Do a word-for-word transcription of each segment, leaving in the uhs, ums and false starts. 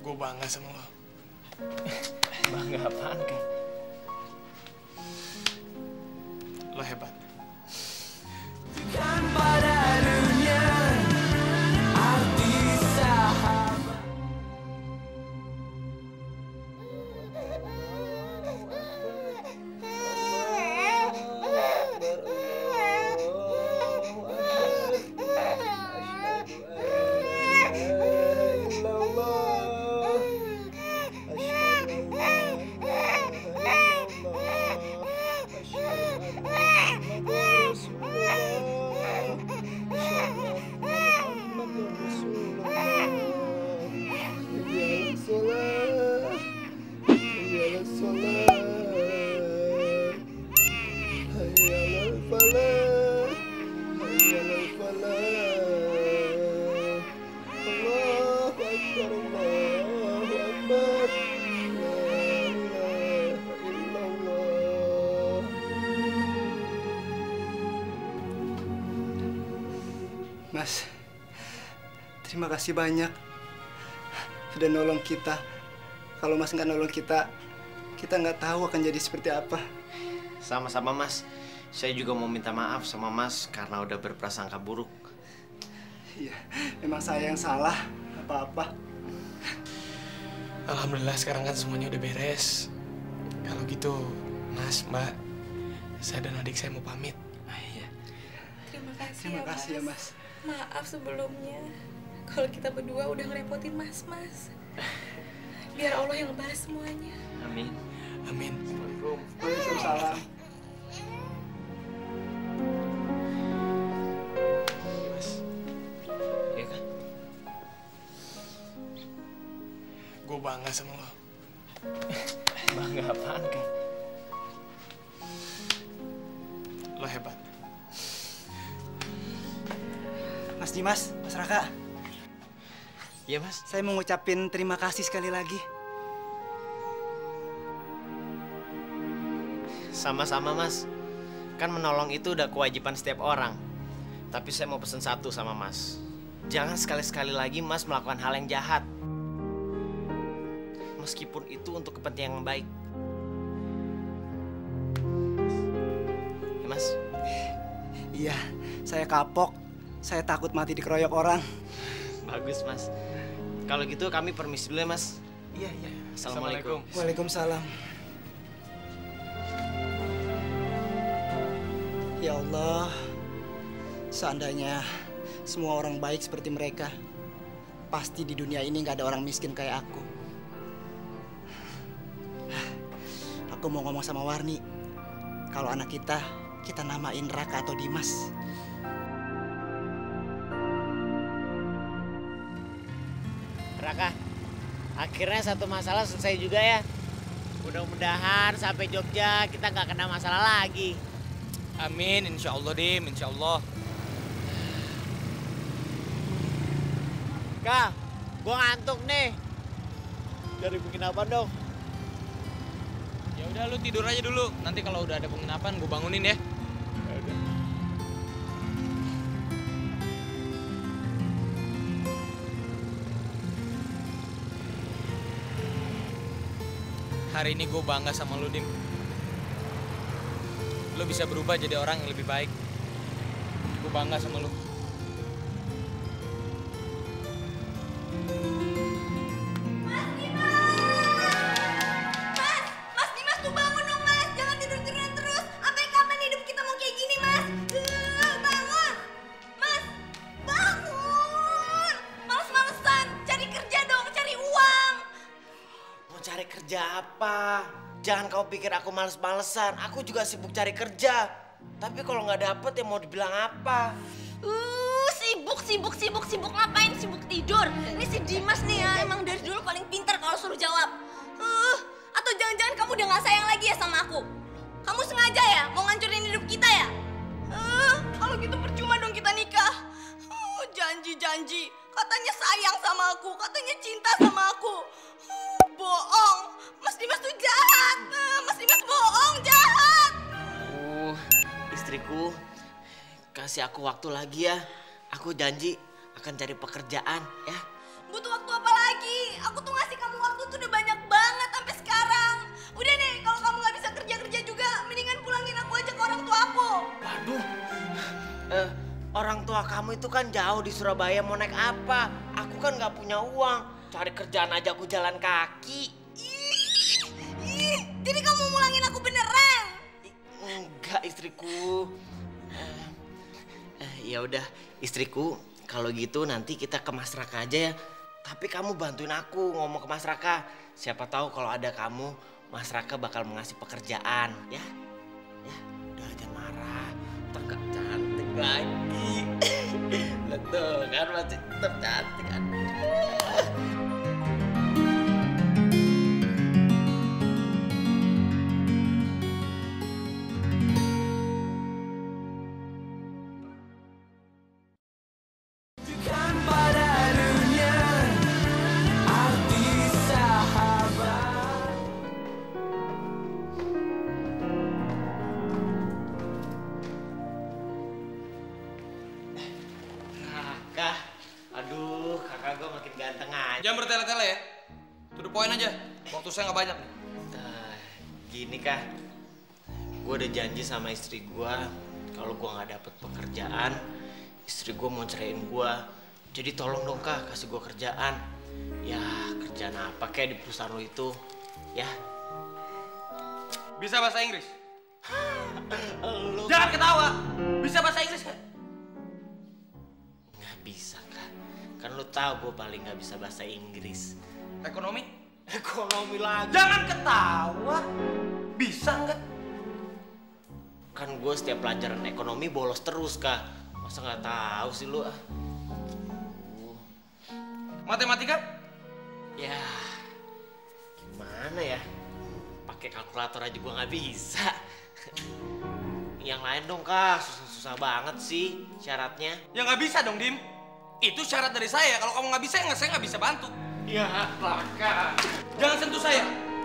Gue bangga sama lo. Bangga apaan, Kak? Lo hebat. Kan pada dunia arti sahabat. Mas, terima kasih banyak sudah nolong kita. Kalau Mas nggak nolong kita, kita nggak tahu akan jadi seperti apa. Sama-sama, Mas. Saya juga mau minta maaf sama Mas karena udah berprasangka buruk. Iya, memang saya yang salah. Apa-apa. Alhamdulillah sekarang kan semuanya udah beres. Kalau gitu, Mas, Mbak, saya dan adik saya mau pamit. Ah, iya. Terima kasih Terima ya, kasih ya, Mas. Maaf sebelumnya kalau kita berdua udah ngerepotin Mas, Mas. Biar Allah yang ngebalas semuanya. Amin. Amin. Waalaikumsalam. Mas, Iya kan? gue bangga sama lo. Bangga apaan, Kak? Lo hebat. Mas Dimas, Mas Raka, Iya, Mas. saya mau ngucapin terima kasih sekali lagi. Sama-sama, Mas. Kan menolong itu udah kewajiban setiap orang. Tapi saya mau pesen satu sama Mas. Jangan sekali-sekali lagi Mas melakukan hal yang jahat. Meskipun itu untuk kepentingan yang baik. Ya, Mas? Iya, saya kapok. Saya takut mati dikeroyok orang. Bagus, Mas. Kalau gitu kami permisi dulu ya, Mas. Iya, iya. Assalamualaikum. Waalaikumsalam. Ya Allah, seandainya semua orang baik seperti mereka, pasti di dunia ini nggak ada orang miskin kayak aku. Aku mau ngomong sama Warni, kalau anak kita, kita namain Raka atau Dimas. Raka, akhirnya satu masalah selesai juga ya. Mudah-mudahan sampai Jogja kita nggak kena masalah lagi. Amin, insya Allah, Dim, insya Allah. Kak, gua ngantuk nih. Cari penginapan dong. Ya udah, lu tidur aja dulu. Nanti kalau udah ada penginapan, gue bangunin ya. Hari ini gue bangga sama lu, Dim. Lu bisa berubah jadi orang yang lebih baik. Gue bangga sama lu. Mas Dimas tuh bangun dong, Mas. Jangan tidur-tiduran terus. Sampai kapan hidup kita mau kayak gini, Mas? Uh, bangun. Mas, bangun. Males-malesan. Cari kerja dong, cari uang. Mau cari kerja apa? Jangan kau pikir aku males-malesan. Aku juga sibuk cari kerja. Tapi kalau nggak dapet ya mau dibilang apa? Uh, sibuk, sibuk, sibuk, sibuk. Ngapain sibuk tidur? Ini si Dimas nih ya, emang dari dulu paling pintar kalau suruh jawab. Uh, atau jangan-jangan kamu udah nggak sayang lagi ya sama aku? Kamu sengaja ya mau ngancurin hidup kita ya? Uh, kalau gitu percuma dong kita nikah. Uh, janji-janji, katanya sayang sama aku, katanya cinta sama aku. Uh, bohong, Mas Dimas tuh jahat. Uh, Mas Dimas bohong, jahat. Uh, istriku, kasih aku waktu lagi ya. Aku janji akan cari pekerjaan ya. Butuh waktu apa lagi? Aku tuh ngasih kamu tuh udah banyak banget sampai sekarang. Udah deh, kalau kamu nggak bisa kerja-kerja juga, mendingan pulangin aku aja ke orang tua aku. Waduh, eh, orang tua kamu itu kan jauh di Surabaya, mau naik apa? Aku kan nggak punya uang, cari kerjaan aja aku jalan kaki. Ih, ih, jadi kamu mulangin aku beneran? Enggak istriku. Eh, eh, ya udah istriku, kalau gitu nanti kita ke Mas Raka aja ya. Tapi kamu bantuin aku ngomong ke Mas Raka. Siapa tahu kalau ada kamu, Mas Raka bakal mengasih pekerjaan, ya? Ya, udah jangan marah. Tegak cantik lagi. Betul kan, masih tetap cantik kan? Tunjukkan pada dunia arti sahabat. Kakak, aduh kakak gue makin ganteng aja. Jangan bertele-tele ya. To the point aja. Waktu saya nggak banyak. Nah, gini kak, gue udah janji sama istri gue kalau gue nggak dapet pekerjaan, istri gue mau ceraiin gue. Jadi tolong dong kak, kasih gue kerjaan. Ya kerjaan apa kayak di perusahaan lo itu, ya. Bisa bahasa Inggris? Lo Jangan ketawa. Bisa bahasa Inggris kan? nggak bisa kak, kan lo tahu gue paling nggak bisa bahasa Inggris. Ekonomi? Ekonomi lagi. Jangan ketawa. Bisa nggak? Kan gue setiap pelajaran ekonomi bolos terus kak. Masa nggak tahu sih lu ah? Matematika? Ya, gimana ya? Pakai kalkulator aja gue nggak bisa. Yang lain dong kak, susah-susah banget sih syaratnya. Ya nggak bisa dong, Dim. Itu syarat dari saya. Kalau kamu nggak bisa, nggak saya nggak bisa bantu. Ya lah kak. Jangan sentuh saya.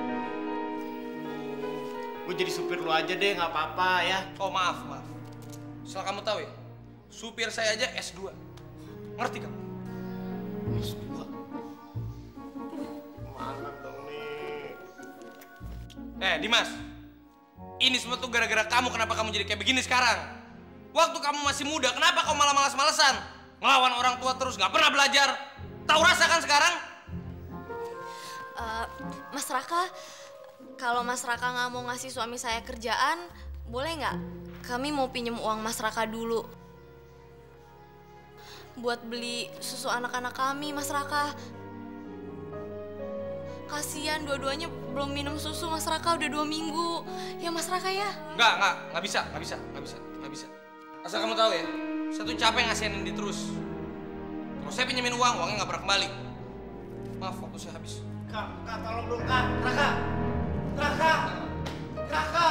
Gue jadi supir lu aja deh, nggak apa-apa ya. Oh maaf, maaf. Asal kamu tahu ya, supir saya aja S dua. Ngerti kamu? S dua. Mana dong nih? Eh, Dimas. Ini semua tuh gara-gara kamu. Kenapa kamu jadi kayak begini sekarang? Waktu kamu masih muda, kenapa kamu malah malas-malesan? Ngelawan orang tua terus, nggak pernah belajar. Tahu rasa kan sekarang? Eh, Mas Raka, kalau Mas Raka nggak mau ngasih suami saya kerjaan, boleh nggak? Kami mau pinjem uang Mas Raka dulu. Buat beli susu anak-anak kami, Mas Raka. Kasian dua-duanya belum minum susu, Mas Raka udah dua minggu. Ya Mas Raka ya? Nggak, nggak, nggak bisa, nggak bisa, nggak bisa, nggak bisa. Asal kamu tahu ya, saya tuh capek ngasihin dia terus. Kalau saya pinjemin uang, uangnya nggak pernah kembali. Maaf, waktu saya habis. Kak, kak tolong dong kak. Raka, Raka, Raka.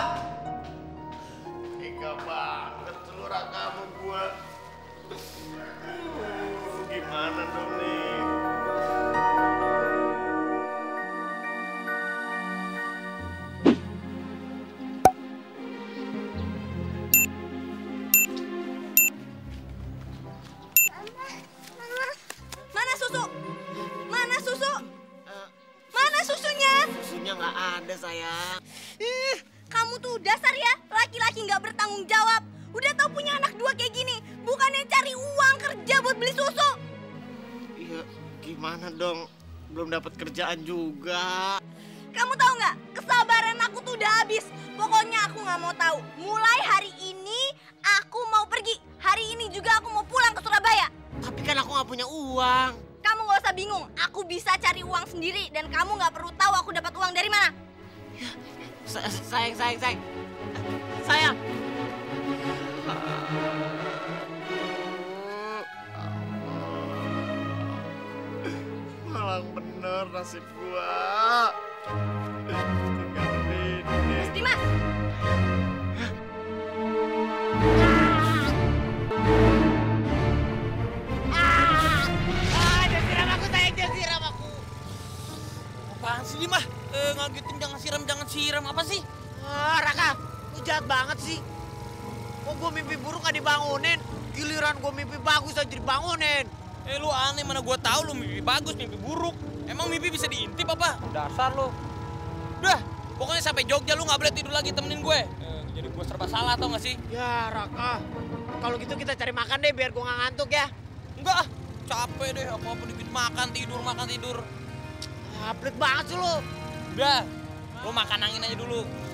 Tega banget lu Raka sama gua. Uh, gimana dong nih? Mana susu? Mana susu? Mana susunya? Susunya nggak ada sayang. Ih, kamu tuh dasar ya, laki-laki nggak bertanggung jawab. Udah tau punya anak dua kayak gini, bukannya cari uang kerja buat beli susu. Iya, gimana dong? Belum dapat kerjaan juga. Kamu tahu nggak, kesabaran aku tuh udah habis. Pokoknya aku nggak mau tahu. Mulai hari ini aku mau pergi. Hari ini juga aku mau pulang ke Surabaya. Tapi kan aku nggak punya uang. Kamu nggak usah bingung. Aku bisa cari uang sendiri dan kamu nggak perlu tahu aku dapat uang dari mana. Sa- sayang, sayang, sayang. Sayang. Malang bener nasib gua. Tinggal ini. Mas Dimas. Apaan sih, Dim? Eh, ngagetin jangan siram, jangan siram. Apa sih? Ah, Raka, lu jahat banget sih. Kok gua mimpi buruk gak dibangunin? Giliran gua mimpi bagus aja dibangunin. Eh, lu aneh. Mana gua tahu lu mimpi bagus, mimpi buruk. Emang mimpi bisa diintip apa? Dasar lu. Udah, pokoknya sampai Jogja lu nggak boleh tidur lagi, temenin gue. Eh, jadi gue serba salah tau gak sih? Ya Raka, kalau gitu kita cari makan deh biar gue nggak ngantuk ya. Enggak, ah, capek deh. Apa-apa dikit makan tidur, makan tidur. Ah, pelit banget sih lu. Udah, lu makan angin aja dulu.